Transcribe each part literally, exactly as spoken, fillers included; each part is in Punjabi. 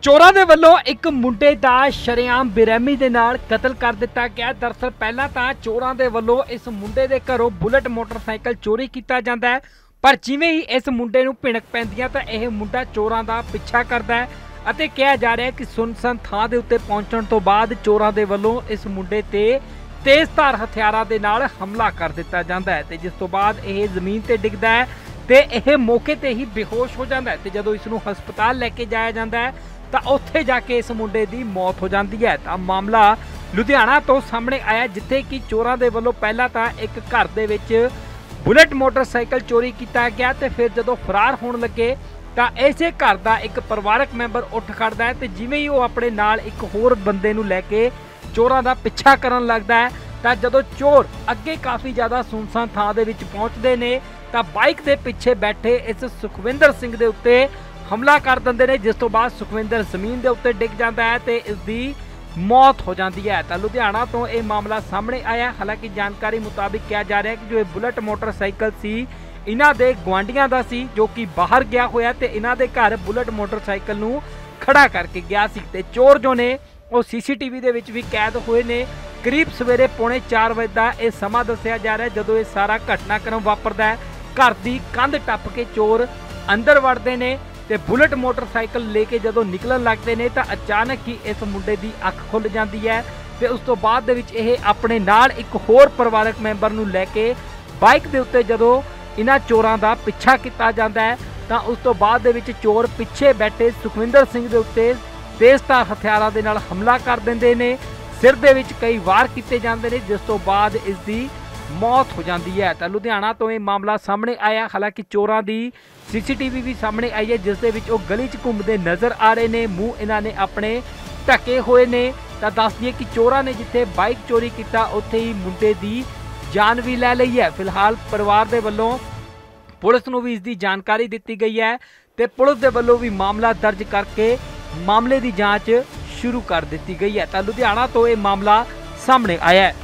ਚੋਰਾਂ ਦੇ ਵੱਲੋਂ ਇੱਕ ਮੁੰਡੇ ਦਾ ਸ਼ਰੇਆਮ ਬੇਰਹਿਮੀ ਦੇ ਨਾਲ ਕਤਲ ਕਰ ਦਿੱਤਾ ਗਿਆ। ਦਰਅਸਲ ਪਹਿਲਾਂ ਤਾਂ ਚੋਰਾਂ ਦੇ ਵੱਲੋਂ ਇਸ ਮੁੰਡੇ ਦੇ ਘਰੋਂ ਬੁਲਟ ਮੋਟਰਸਾਈਕਲ ਚੋਰੀ ਕੀਤਾ ਜਾਂਦਾ ਹੈ, ਪਰ ਜਿਵੇਂ ਹੀ ਇਸ ਮੁੰਡੇ ਨੂੰ ਭਿਣਕ ਪੈਂਦੀਆਂ ਤਾਂ ਇਹ ਮੁੰਡਾ ਚੋਰਾਂ ਦਾ ਪਿੱਛਾ ਕਰਦਾ ਹੈ ਅਤੇ ਕਿਹਾ ਜਾ ਰਿਹਾ ਹੈ ਕਿ ਸੁਨਸਾਨ ਥਾਂ ਦੇ ਉੱਤੇ ਪਹੁੰਚਣ ਤੋਂ ਬਾਅਦ ਚੋਰਾਂ ਦੇ ਵੱਲੋਂ ਇਸ ਮੁੰਡੇ ਤੇ ਤੇਜ਼ਧਾਰ ਹਥਿਆਰਾਂ ਦੇ ਨਾਲ ਹਮਲਾ ਕਰ ਦਿੱਤਾ ਜਾਂਦਾ ਹੈ ਤੇ ਜਿਸ ਤੋਂ ਬਾਅਦ ਇਹ ਜ਼ਮੀਨ ਤੇ ਡਿੱਗਦਾ ਹੈ ਤੇ ਇਹ ਮੌਕੇ ਤੇ ਹੀ ਬੇਹੋਸ਼ ਹੋ ਜਾਂਦਾ ਹੈ ਤੇ ਜਦੋਂ ਇਸ ਨੂੰ ਹਸਪਤਾਲ ਲੈ ਕੇ ਜਾਇਆ ਜਾਂਦਾ ਹੈ ਤਾਂ ਉੱਥੇ ਜਾ ਕੇ ਇਸ ਮੁੰਡੇ ਦੀ ਮੌਤ ਹੋ ਜਾਂਦੀ ਹੈ। ਤਾਂ ਮਾਮਲਾ ਲੁਧਿਆਣਾ ਤੋਂ ਸਾਹਮਣੇ ਆਇਆ, ਜਿੱਥੇ ਕਿ ਚੋਰਾਂ ਦੇ ਵੱਲੋਂ ਪਹਿਲਾਂ ਤਾਂ ਇੱਕ ਘਰ ਦੇ ਵਿੱਚ ਬੁਲਟ ਮੋਟਰਸਾਈਕਲ ਚੋਰੀ ਕੀਤਾ ਗਿਆ ਤੇ ਫਿਰ ਜਦੋਂ ਫਰਾਰ ਹੋਣ ਲੱਗੇ ਤਾਂ ਇਸੇ ਘਰ ਦਾ ਇੱਕ ਪਰਿਵਾਰਕ ਮੈਂਬਰ ਉੱਠ ਖੜਦਾ ਹੈ ਤੇ ਜਿਵੇਂ ਹੀ ਉਹ ਆਪਣੇ ਨਾਲ ਇੱਕ ਹੋਰ ਬੰਦੇ ਨੂੰ ਲੈ ਕੇ ਚੋਰਾਂ ਦਾ ਪਿੱਛਾ ਕਰਨ ਲੱਗਦਾ ਹੈ ਤਾਂ ਜਦੋਂ ਚੋਰ ਅੱਗੇ ਕਾਫੀ ਜ਼ਿਆਦਾ ਸੁਨਸਾਨ ਥਾਂ ਦੇ ਵਿੱਚ ਪਹੁੰਚਦੇ ਨੇ ਤਾਂ ਬਾਈਕ ਦੇ ਪਿੱਛੇ ਬੈਠੇ ਇਸ ਸੁਖਵਿੰਦਰ ਸਿੰਘ ਦੇ ਉੱਤੇ ਹਮਲਾ ਕਰ ਦਿੰਦੇ ਨੇ, ਜਿਸ ਤੋਂ ਬਾਅਦ ਸੁਖਵਿੰਦਰ ਜ਼ਮੀਨ ਦੇ ਉੱਤੇ ਡਿੱਗ ਜਾਂਦਾ ਹੈ ਤੇ ਇਸ ਦੀ ਮੌਤ ਹੋ ਜਾਂਦੀ ਹੈ। ਤਾਂ ਲੁਧਿਆਣਾ ਤੋਂ ਇਹ ਮਾਮਲਾ ਸਾਹਮਣੇ ਆਇਆ। ਹਾਲਾਂਕਿ ਜਾਣਕਾਰੀ ਮੁਤਾਬਿਕ ਕਿਹਾ ਜਾ ਰਿਹਾ ਹੈ ਕਿ ਜੋ ਇਹ ਬੁਲਟ ਮੋਟਰਸਾਈਕਲ ਸੀ ਇਹਨਾਂ ਦੇ ਗੁਆਂਢੀਆਂ ਦਾ ਸੀ, ਜੋ ਕਿ ਬਾਹਰ ਗਿਆ ਹੋਇਆ ਤੇ ਇਹਨਾਂ ਦੇ ਘਰ ਬੁਲਟ ਮੋਟਰਸਾਈਕਲ ਨੂੰ ਖੜਾ ਕਰਕੇ ਗਿਆ ਸੀ ਤੇ ਚੋਰ ਜੋ ਨੇ ਉਹ ਸੀਸੀਟੀਵੀ ਦੇ ਵਿੱਚ ਵੀ ਕੈਦ ਹੋਏ ਨੇ। ਕਰੀਬ ਸਵੇਰੇ ਪੌਣੇ ਚਾਰ ਵਜੇ ਦਾ ਇਹ ਸਮਾਂ ਦੱਸਿਆ ਜਾ ਰਿਹਾ ਜਦੋਂ ਇਹ ਸਾਰਾ ਘਟਨਾਕ੍ਰਮ ਵਾਪਰਦਾ ਹੈ। ਘਰ ਦੀ ਕੰਧ ਟੱਪ ਕੇ ਚੋਰ ਅੰਦਰ ਵੜਦੇ ਨੇ ਤੇ ਬੁਲਟ ਮੋਟਰਸਾਈਕਲ ਲੈ ਕੇ ਜਦੋਂ ਨਿਕਲਣ ਲੱਗਦੇ ਨੇ ਤਾਂ ਅਚਾਨਕ ਹੀ ਇਸ ਮੁੰਡੇ ਦੀ ਅੱਖ ਖੁੱਲ ਜਾਂਦੀ ਹੈ ਤੇ ਉਸ ਤੋਂ ਬਾਅਦ ਦੇ ਵਿੱਚ ਇਹ ਆਪਣੇ ਨਾਲ ਇੱਕ ਹੋਰ ਪਰਿਵਾਰਕ ਮੈਂਬਰ ਨੂੰ ਲੈ ਕੇ ਬਾਈਕ ਦੇ ਉੱਤੇ ਜਦੋਂ ਇਹਨਾਂ ਚੋਰਾਂ ਦਾ ਪਿੱਛਾ ਕੀਤਾ ਜਾਂਦਾ ਹੈ ਤਾਂ ਉਸ ਤੋਂ ਬਾਅਦ ਦੇ ਵਿੱਚ ਚੋਰ ਪਿੱਛੇ ਬੈਠੇ ਸੁਖਵਿੰਦਰ ਸਿੰਘ ਦੇ ਉੱਤੇ ਤੇਜ਼ਧਾਰ ਹਥਿਆਰਾਂ ਦੇ ਨਾਲ ਹਮਲਾ ਕਰ ਦਿੰਦੇ ਨੇ। ਸਿਰ ਦੇ ਵਿੱਚ ਕਈ ਵਾਰ ਕੀਤੇ ਜਾਂਦੇ ਨੇ, ਜਿਸ ਤੋਂ ਬਾਅਦ ਇਸ ਦੀ ਮੌਤ ਹੋ ਜਾਂਦੀ ਹੈ। ਤਾਂ ਲੁਧਿਆਣਾ ਤੋਂ ਇਹ ਮਾਮਲਾ ਸਾਹਮਣੇ ਆਇਆ। ਹਾਲਾਂਕਿ ਚੋਰਾਂ ਦੀ ਸੀਸੀਟੀਵੀ ਵੀ ਸਾਹਮਣੇ ਆਈ ਹੈ, ਜਿਸ ਦੇ ਵਿੱਚ ਉਹ ਗਲੀ 'ਚ ਘੁੰਮਦੇ ਨਜ਼ਰ ਆ ਰਹੇ ਨੇ, ਮੂੰਹ ਇਹਨਾਂ ਨੇ ਆਪਣੇ ਢੱਕੇ ਹੋਏ ਨੇ। ਤਾਂ ਦੱਸ ਦਈਏ ਕਿ ਚੋਰਾਂ ਨੇ ਜਿੱਥੇ ਬਾਈਕ ਚੋਰੀ ਕੀਤਾ ਉੱਥੇ ਹੀ ਮੁੰਡੇ ਦੀ ਜਾਨ ਵੀ ਲੈ ਲਈ ਹੈ। ਫਿਲਹਾਲ ਪਰਿਵਾਰ ਦੇ ਵੱਲੋਂ ਪੁਲਿਸ ਨੂੰ ਵੀ ਇਸ ਦੀ ਜਾਣਕਾਰੀ ਦਿੱਤੀ ਗਈ ਹੈ ਤੇ ਪੁਲਿਸ ਦੇ ਵੱਲੋਂ ਵੀ ਮਾਮਲਾ ਦਰਜ ਕਰਕੇ ਮਾਮਲੇ ਦੀ ਜਾਂਚ ਸ਼ੁਰੂ ਕਰ ਦਿੱਤੀ ਗਈ ਹੈ। ਤਾਂ ਲੁਧਿਆਣਾ ਤੋਂ ਇਹ ਮਾਮਲਾ ਸਾਹਮਣੇ ਆਇਆ ਹੈ।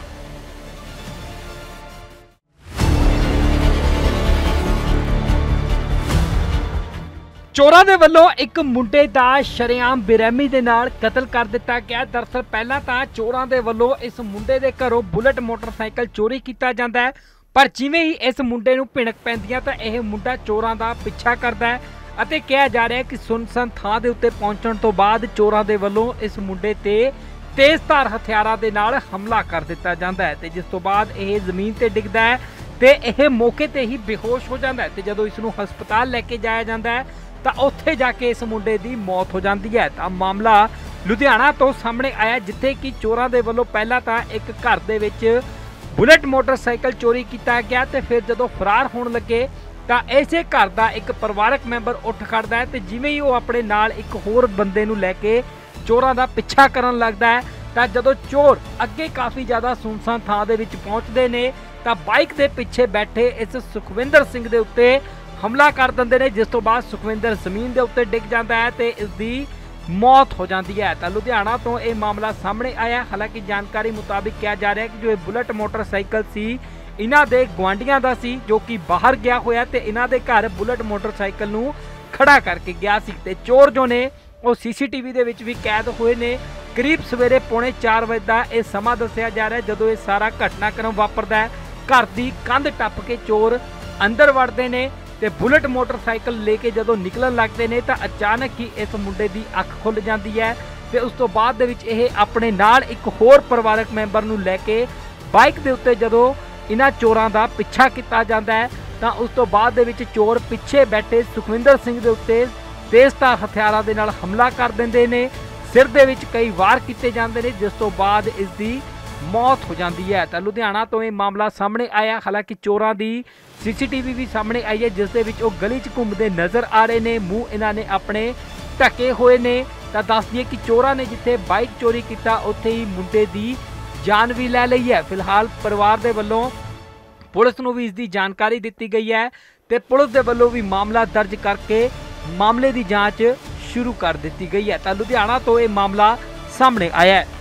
ਚੋਰਾਂ ਦੇ ਵੱਲੋਂ ਇੱਕ ਮੁੰਡੇ ਦਾ ਸ਼ਰੇਆਮ ਬੇਰਹਿਮੀ ਦੇ ਨਾਲ ਕਤਲ ਕਰ ਦਿੱਤਾ ਗਿਆ। ਦਰਅਸਲ ਪਹਿਲਾਂ ਤਾਂ ਚੋਰਾਂ ਦੇ ਵੱਲੋਂ ਇਸ ਮੁੰਡੇ ਦੇ ਘਰੋਂ ਬੁਲਟ ਮੋਟਰਸਾਈਕਲ ਚੋਰੀ ਕੀਤਾ ਜਾਂਦਾ ਹੈ, ਪਰ ਜਿਵੇਂ ਹੀ ਇਸ ਮੁੰਡੇ ਨੂੰ ਭਿਣਕ ਪੈਂਦੀਆਂ ਤਾਂ ਇਹ ਮੁੰਡਾ ਚੋਰਾਂ ਦਾ ਪਿੱਛਾ ਕਰਦਾ ਹੈ ਅਤੇ ਕਿਹਾ ਜਾ ਰਿਹਾ ਹੈ ਕਿ ਸੁਨਸਾਨ ਥਾਂ ਦੇ ਉੱਤੇ ਪਹੁੰਚਣ ਤੋਂ ਬਾਅਦ ਚੋਰਾਂ ਦੇ ਵੱਲੋਂ ਇਸ ਮੁੰਡੇ ਤੇ ਤੇਜ਼ਧਾਰ ਹਥਿਆਰਾਂ ਦੇ ਨਾਲ ਹਮਲਾ ਕਰ ਦਿੱਤਾ ਜਾਂਦਾ ਹੈ ਤੇ ਜਿਸ ਤੋਂ ਬਾਅਦ ਇਹ ਜ਼ਮੀਨ ਤੇ ਡਿੱਗਦਾ ਹੈ ਤੇ ਇਹ ਮੌਕੇ ਤੇ ਹੀ ਬੇਹੋਸ਼ ਹੋ ਜਾਂਦਾ ਹੈ ਤੇ ਜਦੋਂ ਇਸ ਨੂੰ ਹਸਪਤਾਲ ਲੈ ਕੇ ਜਾਇਆ ਜਾਂਦਾ ਹੈ ਤਾਂ ਉੱਥੇ ਜਾ ਕੇ ਇਸ ਮੁੰਡੇ ਦੀ ਮੌਤ ਹੋ ਜਾਂਦੀ ਹੈ। ਤਾਂ ਮਾਮਲਾ ਲੁਧਿਆਣਾ ਤੋਂ ਸਾਹਮਣੇ ਆਇਆ, ਜਿੱਥੇ ਕਿ ਚੋਰਾਂ ਦੇ ਵੱਲੋਂ ਪਹਿਲਾਂ ਤਾਂ ਇੱਕ ਘਰ ਦੇ ਵਿੱਚ ਬੁਲਟ ਮੋਟਰਸਾਈਕਲ ਚੋਰੀ ਕੀਤਾ ਗਿਆ ਤੇ ਫਿਰ ਜਦੋਂ ਫਰਾਰ ਹੋਣ ਲੱਗੇ ਤਾਂ ਇਸੇ ਘਰ ਦਾ ਇੱਕ ਪਰਿਵਾਰਕ ਮੈਂਬਰ ਉੱਠ ਖੜਦਾ ਹੈ ਤੇ ਜਿਵੇਂ ਹੀ ਉਹ ਆਪਣੇ ਨਾਲ ਇੱਕ ਹੋਰ ਬੰਦੇ ਨੂੰ ਲੈ ਕੇ ਚੋਰਾਂ ਦਾ ਪਿੱਛਾ ਕਰਨ ਲੱਗਦਾ ਹੈ ਤਾਂ ਜਦੋਂ ਚੋਰ ਅੱਗੇ ਕਾਫੀ ਜ਼ਿਆਦਾ ਸੁਨਸਾਨ ਥਾਂ ਦੇ ਵਿੱਚ ਪਹੁੰਚਦੇ ਨੇ ਤਾਂ ਬਾਈਕ ਦੇ ਪਿੱਛੇ ਬੈਠੇ ਇਸ ਸੁਖਵਿੰਦਰ ਸਿੰਘ ਦੇ ਉੱਤੇ ਹਮਲਾ ਕਰ ਦਿੰਦੇ ਨੇ, ਜਿਸ ਤੋਂ ਬਾਅਦ ਸੁਖਵਿੰਦਰ ਜ਼ਮੀਨ ਦੇ ਉੱਤੇ ਡਿੱਗ ਜਾਂਦਾ ਹੈ ਤੇ ਇਸ ਦੀ ਮੌਤ ਹੋ ਜਾਂਦੀ ਹੈ। ਤਾਂ ਲੁਧਿਆਣਾ ਤੋਂ ਇਹ ਮਾਮਲਾ ਸਾਹਮਣੇ ਆਇਆ। ਹਾਲਾਂਕਿ ਜਾਣਕਾਰੀ ਮੁਤਾਬਿਕ ਕਿਹਾ ਜਾ ਰਿਹਾ ਹੈ ਕਿ ਜੋ ਇਹ ਬੁਲਟ ਮੋਟਰਸਾਈਕਲ ਸੀ ਇਹਨਾਂ ਦੇ ਗੁਆਂਢੀਆਂ ਦਾ ਸੀ, ਜੋ ਕਿ ਬਾਹਰ ਗਿਆ ਹੋਇਆ ਤੇ ਇਹਨਾਂ ਦੇ ਘਰ ਬੁਲਟ ਮੋਟਰਸਾਈਕਲ ਨੂੰ ਖੜਾ ਕਰਕੇ ਗਿਆ ਸੀ ਤੇ ਚੋਰ ਜੋ ਨੇ ਉਹ ਸੀਸੀਟੀਵੀ ਦੇ ਵਿੱਚ ਵੀ ਕੈਦ ਹੋਏ ਨੇ। ਕਰੀਬ ਸਵੇਰੇ ਪੌਣੇ ਚਾਰ ਵਜੇ ਦਾ ਇਹ ਸਮਾਂ ਦੱਸਿਆ ਜਾ ਰਿਹਾ ਜਦੋਂ ਇਹ ਸਾਰਾ ਘਟਨਾਕ੍ਰਮ ਵਾਪਰਦਾ ਹੈ। ਘਰ ਦੀ ਕੰਧ ਟੱਪ ਕੇ ਚੋਰ ਅੰਦਰ ਵੜਦੇ ਨੇ ਤੇ ਬੁਲਟ ਮੋਟਰਸਾਈਕਲ ਲੈ ਕੇ ਜਦੋਂ ਨਿਕਲਣ ਲੱਗਦੇ ਨੇ ਤਾਂ ਅਚਾਨਕ ਹੀ ਇਸ ਮੁੰਡੇ ਦੀ ਅੱਖ ਖੁੱਲ ਜਾਂਦੀ ਹੈ ਤੇ ਉਸ ਤੋਂ ਬਾਅਦ ਦੇ ਵਿੱਚ ਇਹ ਆਪਣੇ ਨਾਲ ਇੱਕ ਹੋਰ ਪਰਿਵਾਰਕ ਮੈਂਬਰ ਨੂੰ ਲੈ ਕੇ ਬਾਈਕ ਦੇ ਉੱਤੇ ਜਦੋਂ ਇਹਨਾਂ ਚੋਰਾਂ ਦਾ ਪਿੱਛਾ ਕੀਤਾ ਜਾਂਦਾ ਹੈ ਤਾਂ ਉਸ ਤੋਂ ਬਾਅਦ ਦੇ ਵਿੱਚ ਚੋਰ ਪਿੱਛੇ ਬੈਠੇ ਸੁਖਵਿੰਦਰ ਸਿੰਘ ਦੇ ਉੱਤੇ ਤੇਜ਼ਧਾਰ ਹਥਿਆਰਾਂ ਦੇ ਨਾਲ ਹਮਲਾ ਕਰ ਦਿੰਦੇ ਨੇ। ਸਿਰ ਦੇ ਵਿੱਚ ਕਈ ਵਾਰ ਕੀਤੇ ਜਾਂਦੇ ਨੇ, ਜਿਸ ਤੋਂ ਬਾਅਦ ਇਸ ਦੀ ਮੌਤ ਹੋ ਜਾਂਦੀ ਹੈ। ਤਾਂ ਲੁਧਿਆਣਾ ਤੋਂ ਇਹ ਮਾਮਲਾ ਸਾਹਮਣੇ ਆਇਆ। ਹਾਲਾਂਕਿ ਚੋਰਾਂ ਦੀ ਸੀਸੀਟੀਵੀ ਵੀ ਸਾਹਮਣੇ ਆਈ ਹੈ, ਜਿਸ ਦੇ ਵਿੱਚ ਉਹ ਗਲੀ 'ਚ ਘੁੰਮਦੇ ਨਜ਼ਰ ਆ ਰਹੇ ਨੇ, ਮੂੰਹ ਇਹਨਾਂ ਨੇ ਆਪਣੇ ਢੱਕੇ ਹੋਏ ਨੇ। ਤਾਂ ਦੱਸ ਦਈਏ ਕਿ ਚੋਰਾਂ ਨੇ ਜਿੱਥੇ ਬਾਈਕ ਚੋਰੀ ਕੀਤਾ ਉੱਥੇ ਹੀ ਮੁੰਡੇ ਦੀ ਜਾਨ ਵੀ ਲੈ ਲਈ ਹੈ। ਫਿਲਹਾਲ ਪਰਿਵਾਰ ਦੇ ਵੱਲੋਂ ਪੁਲਿਸ ਨੂੰ ਵੀ ਇਸ ਦੀ ਜਾਣਕਾਰੀ ਦਿੱਤੀ ਗਈ ਹੈ ਤੇ ਪੁਲਿਸ ਦੇ ਵੱਲੋਂ ਵੀ ਮਾਮਲਾ ਦਰਜ ਕਰਕੇ ਮਾਮਲੇ ਦੀ ਜਾਂਚ ਸ਼ੁਰੂ ਕਰ ਦਿੱਤੀ ਗਈ ਹੈ। ਤਾਂ ਲੁਧਿਆਣਾ ਤੋਂ ਇਹ ਮਾਮਲਾ ਸਾਹਮਣੇ ਆਇਆ ਹੈ।